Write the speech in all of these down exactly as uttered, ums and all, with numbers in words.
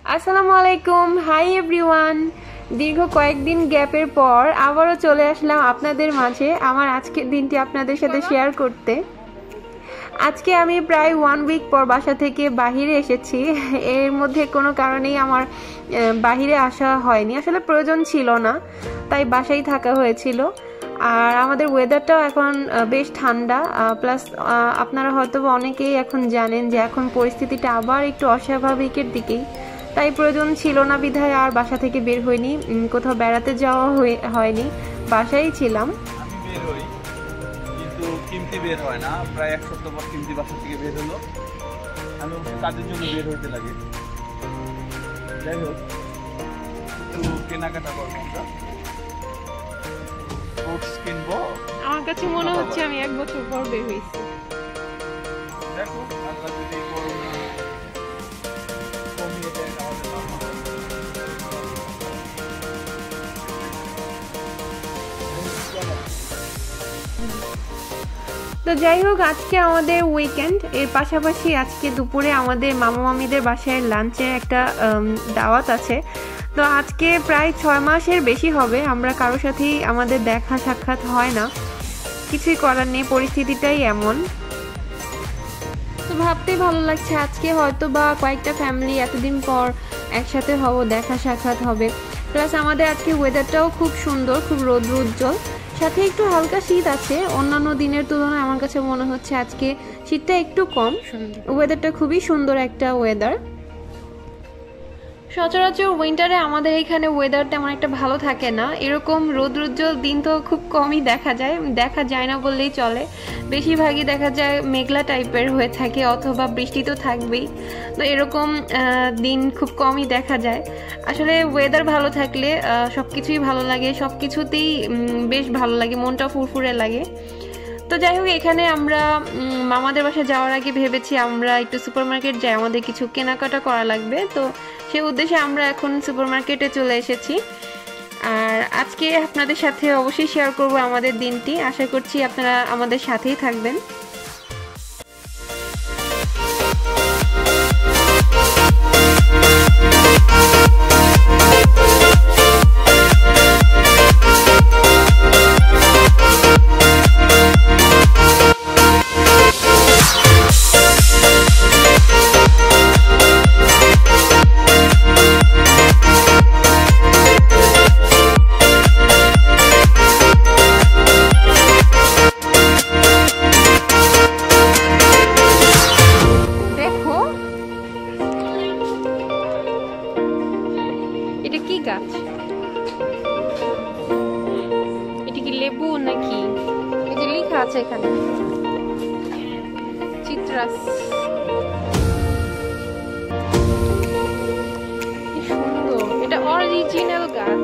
আসসালামু আলাইকুম। Hi everyone. দীর্ঘ কয়েকদিন গ্যাপের পর আবারও চলে আসলাম আপনাদের মাঝে আমার আজকের দিনটি আপনাদের সাথে শেয়ার করতে। আজকে আমি প্রায় ওয়ান উইক পর বাসা থেকে বাহিরে এসেছি। এর মধ্যে কোনো কারণেই আমার বাহিরে আসা হয়নি, আসলে প্রয়োজন ছিল না, তাই বাসায় থাকা হয়েছিল। আর আমাদের ওয়েদারটাও এখন বেশ ঠান্ডা, প্লাস আপনারা হয়তো অনেকেই এখন জানেন যে এখন পরিস্থিতিটা আবার একটু অস্বাভাবিকের দিকেই, তাই প্রয়োজন ছিল না বিধায় আর বাসা থেকে বের হইনি, কোথাও বেড়াতে যাওয়া হয়নি, বাসায় ছিলাম। আমি বের হই কিন্তু কিমতি বের হয় না, প্রায় এক সপ্তাহ পর কিমতি বাসা থেকে বের হলো। আমি কাজের জন্য বের হইতে লাগে। যাই হোক, একটু কেনাকাটা করবো আমরা, ফ্রুটস কিনবো। আমার কাছে মনে হচ্ছে আমি এক বছর পর বের হয়েছি। দেখো আল্লাহ যদি করোনা কমিয়ে দেয় তাহলে তো যাই হোক, আজকে আমাদের উইকেন্ড, এর পাশাপাশি আজকে দুপুরে আমাদের মামা মামিদের বাসায় লাঞ্চের একটা দাওয়াত আছে। তো আজকে প্রায় ছয় মাসের বেশি হবে আমরা কারোর সাথেই আমাদের দেখা সাক্ষাৎ হয় না, কিছুই করার নেই, পরিস্থিতিটাই এমন। তো ভাবতেই ভালো লাগছে, আজকে হয়তো বা কয়েকটা ফ্যামিলি এতদিন পর একসাথে হব, দেখা সাক্ষাৎ হবে। প্লাস আমাদের আজকে ওয়েদারটাও খুব সুন্দর, খুব রৌদ্র উজ্জ্বল, সাথে একটু হালকা শীত আছে। অন্যান্য দিনের তুলনায় আমার কাছে মনে হচ্ছে আজকে শীতটা একটু কম, ওয়েদারটা খুবই সুন্দর একটা ওয়েদার। সচরাচর উইন্টারে আমাদের এখানে ওয়েদার তেমন একটা ভালো থাকে না, এরকম রৌদ্রোজ্জ্বল দিন তো খুব কমই দেখা যায়, দেখা যায় না বললেই চলে। বেশিরভাগই দেখা যায় মেঘলা টাইপের হয়ে থাকে, অথবা বৃষ্টি তো থাকবেই। তো এরকম দিন খুব কমই দেখা যায়। আসলে ওয়েদার ভালো থাকলে সব কিছুই ভালো লাগে, সব কিছুতেই বেশ ভালো লাগে, মনটা ফুরফুরে লাগে। তো যাই হোক, এখানে আমরা মামাদের বাসায় যাওয়ার আগে ভেবেছি আমরা একটু সুপার মার্কেট যাই, আমাদের কিছু কেনাকাটা করা লাগবে। তো সেই উদ্দেশ্যে আমরা এখন সুপার মার্কেটে চলে এসেছি। আর আজকে আপনাদের সাথে অবশ্যই শেয়ার করব আমাদের দিনটি, আশা করছি আপনারা আমাদের সাথেই থাকবেন। এটা কি গাছ? এটা কি লেবু নাকি? এই যে লেখা আছে এখানে চিত্রাস। কি সুন্দর, এটা অরিজিনাল গাছ।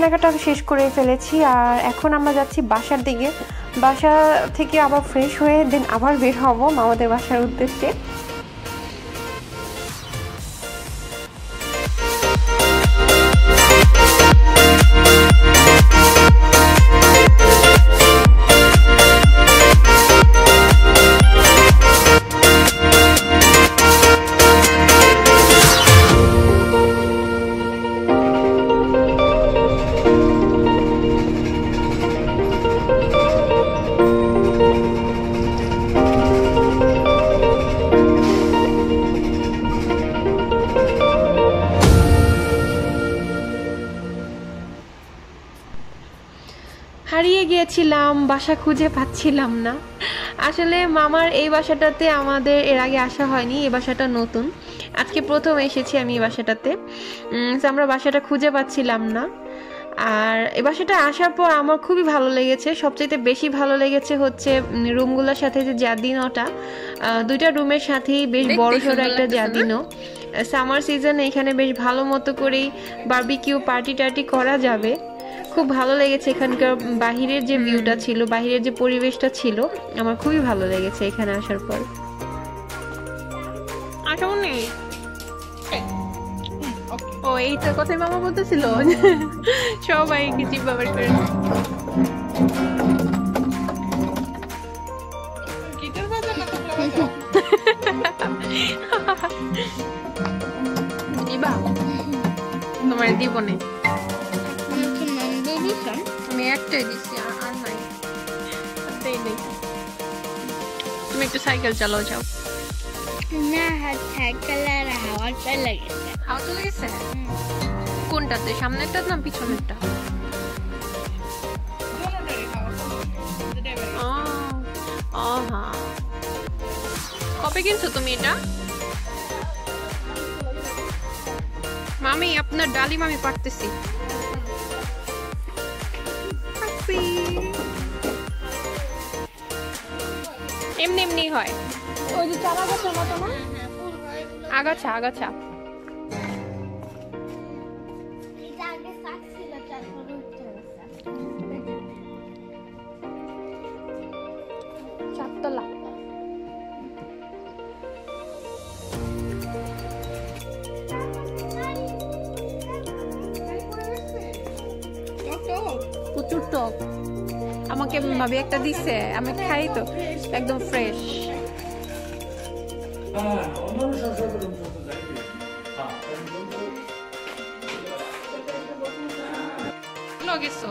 কেনাকাটা শেষ করে ফেলেছি আর এখন আমরা যাচ্ছি বাসার দিকে। বাসা থেকে আবার ফ্রেশ হয়ে দেন আবার বের হব আমাদের বাসার উদ্দেশ্যে। হারিয়ে গিয়েছিলাম, বাসা খুঁজে পাচ্ছিলাম না। আসলে মামার এই বাসাটাতে আমাদের এর আগে আসা হয়নি, এই বাসাটা নতুন, আজকে প্রথম এসেছি আমি এই বাসাটাতে। আমরা বাসাটা খুঁজে পাচ্ছিলাম না। আর এই বাসাটা আসার পর আমার খুবই ভালো লেগেছে। সবচেয়ে বেশি ভালো লেগেছে হচ্ছে রুমগুলোর সাথে যে জাদিনোটা, দুইটা রুমের সাথেই বেশ বড় সড়ো একটা জাদিনো। সামার সিজনে এখানে বেশ ভালো মতো করেই বারবিকিউ পার্টি টার্টি করা যাবে। খুব ভালো লেগেছে এখানকার বাহিরের যে ভিউটা ছিল, বাহিরের যে পরিবেশটা ছিল, আমার খুবই ভালো লেগেছে এখানে আসার পর। ও এইটার কথাই মামা বলতেছিল সবাইকে জিব্বা বের করে দিবা, তোমার দিব না, আমি একটাই দিচ্ছি আর নাই, তুমি একটু সাইকেল চালাও যাও। না সাইকেল আর হাওয়াটা লেগেছে। হাওয়াটা লেগেছে কোনটাতে, সামনেরটা না পিছনেরটা? কবে কিনছো তুমি এটা? মামি আপনার ডালিম আমি পারতেছি। এমনি এমনি হয়, ওই যে চারা গাছের মতো না, আগাছা আগাছা। চারতলা প্রচুর টক। আমাকে ভাবি একটা দিছে, আমি খাই তো একদম ফ্রেশ। গেছো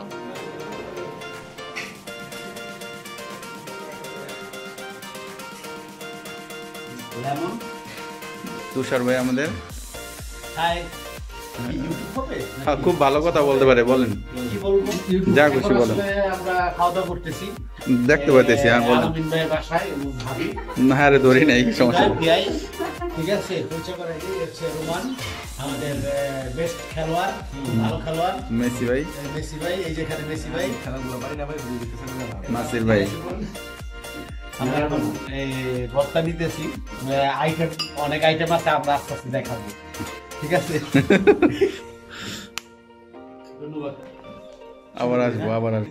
তুষার ভাই আমাদের খুব ভালো কথা বলতে পারে, বলেন যা খুশি বলেন। আমরা খাওয়া দাওয়া করতেছি, দেখতে পাইতেছি। হ্যাঁ বলেন। না আরে ধরি নাই, সমস্যা ঠিক আছে। রোমান আমাদের বেস্ট খেলোয়াড়, ভালো খেলোয়াড় মেসি ভাই, মেসি ভাই এই যেখানে মেসি ভাই, নাসির ভাই। আমরা এখন এই ভর্তা নিতেছি, আইটেম অনেক আইটেম আছে, আমরা আস্তে আস্তে দেখাবো, ঠিক আছে। ধন্যবাদ। আবার আসবো, আবার আসবো।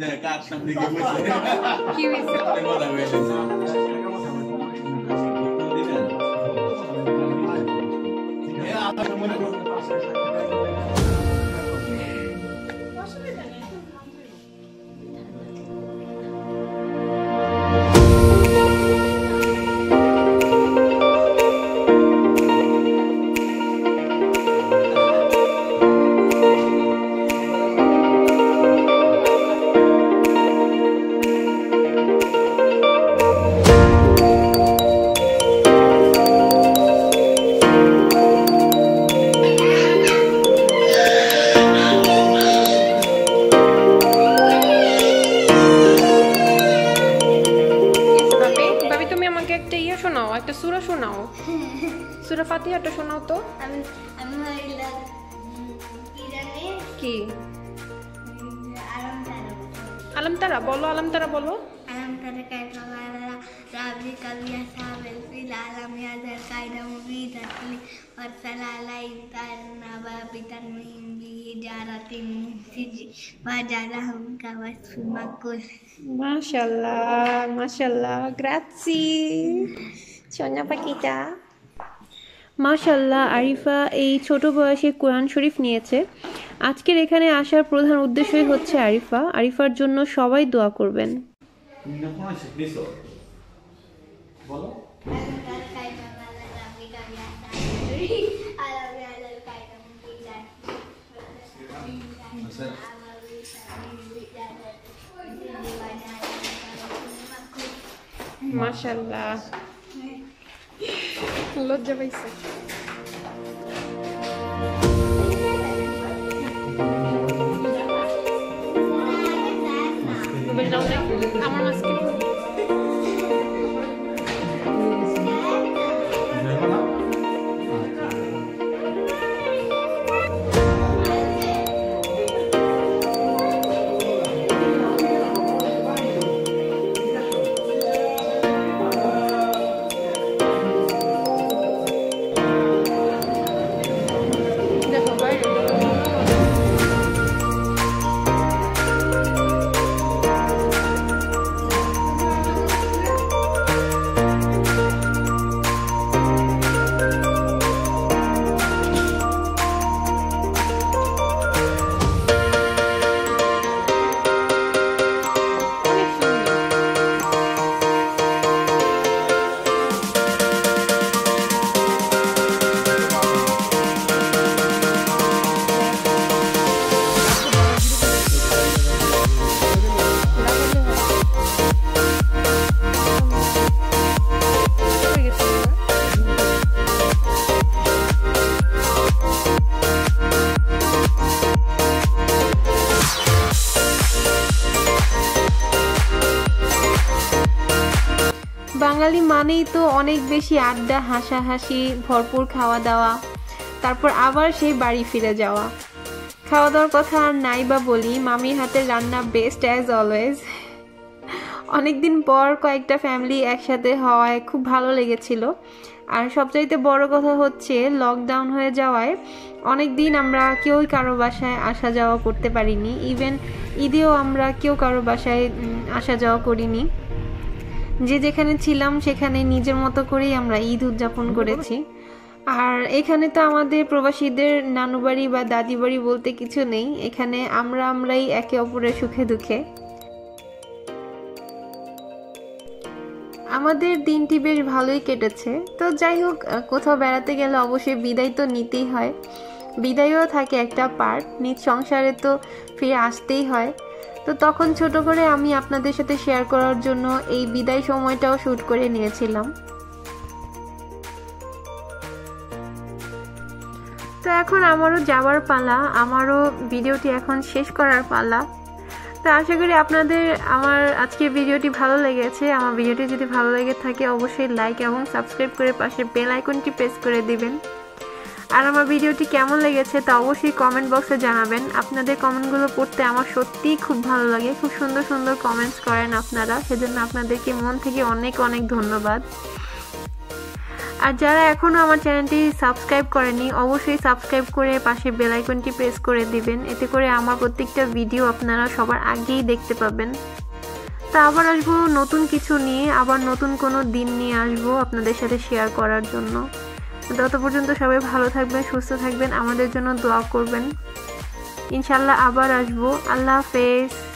একটা সূরা শোনাও, সূরা ফাতিহাটা শোনাও তো। আমি আমি হইলাম কি আলম তারা আলম তারা বলো, আলম তারা বলো। alam tara kayfa qala rabbika bi ashabil fil alam yazal kaida mubidatli warsala alayhim nababitan min bijaratin siji wajalahum kawasfil makul. মাশাআল্লাহ মাশাআল্লাহ গ্রাসি সোনা পাখিটা মাশাআল্লাহ আরিফা এই ছোট বয়সে কোরআন শরীফ নিয়েছে আজকের এখানে আসার প্রধান উদ্দেশ্যই হচ্ছে আরিফা আরিফার জন্য সবাই দোয়া করবেন বলো Alam tara kayfa qala rabbika bi ashabil alam yazal kaida mubidatli মাশাআল্লাহ লজ্জা পাইছে আমার মাস্কে বাঙালি মানেই তো অনেক বেশি আড্ডা হাসাহাসি ভরপুর খাওয়া দাওয়া তারপর আবার সেই বাড়ি ফিরে যাওয়া খাওয়া দাওয়ার কথা আর নাই বা বলি মামির হাতের রান্না বেস্ট অ্যাজ অলওয়েজ অনেকদিন পর কয়েকটা ফ্যামিলি একসাথে হওয়ায় খুব ভালো লেগেছিল আর সবচাইতে বড় কথা হচ্ছে লকডাউন হয়ে যাওয়ায় অনেক দিন আমরা কেউই কারো বাসায় আসা যাওয়া করতে পারিনি ইভেন ঈদেও আমরা কেউ কারো বাসায় আসা যাওয়া করিনি যে যেখানে ছিলাম সেখানে নিজের মতো করেই আমরা ঈদ উদযাপন করেছি আর এখানে তো আমাদের প্রবাসীদের নানু বাড়ি বা দাদি বাড়ি বলতে কিছু নেই এখানে আমরা আমরাই একে অপরের সুখে দুঃখে আমাদের দিনটি বেশ ভালোই কেটেছে তো যাই হোক কোথাও বেড়াতে গেলে অবশ্যই বিদায় তো নিতেই হয় বিদায়ও থাকে একটা পার্ট নিজ সংসারে তো ফিরে আসতেই হয় তো তখন ছোট করে আমি আপনাদের সাথে শেয়ার করার জন্য এই বিদায় সময়টাও শুট করে নিয়েছিলাম তো এখন আমারও যাওয়ার পালা আমারও ভিডিওটি এখন শেষ করার পালা তো আশা করি আপনাদের আমার আজকের ভিডিওটি ভালো লেগেছে আমার ভিডিওটি যদি ভালো লেগে থাকে অবশ্যই লাইক এবং সাবস্ক্রাইব করে পাশে বেল আইকনটি প্রেস করে দিবেন আর আমার ভিডিওটি কেমন লেগেছে তা অবশ্যই কমেন্ট বক্সে জানাবেন আপনাদের কমেন্টগুলো পড়তে আমার সত্যিই খুব ভালো লাগে খুব সুন্দর সুন্দর কমেন্টস করেন আপনারা সেজন্য আপনাদেরকে মন থেকে অনেক অনেক ধন্যবাদ আর যারা এখনো আমার চ্যানেলটি সাবস্ক্রাইব করেনি অবশ্যই সাবস্ক্রাইব করে পাশে বেল আইকনটি প্রেস করে দিবেন এতে করে আমার প্রত্যেকটা ভিডিও আপনারা সবার আগেই দেখতে পাবেন তা আবার আসবো নতুন কিছু নিয়ে আবার নতুন কোনো দিন নিয়ে আসবো আপনাদের সাথে শেয়ার করার জন্য তত পর্যন্ত সবাই ভালো থাকবেন সুস্থ থাকবেন আমাদের জন্য দোয়া করবেন ইনশাআল্লাহ আবার আসবো আল্লাহ হাফেজ